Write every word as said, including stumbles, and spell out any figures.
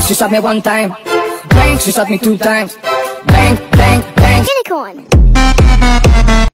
she shot me one time. Bang, she shot me two times. Bang, bang, bang. Unicorn.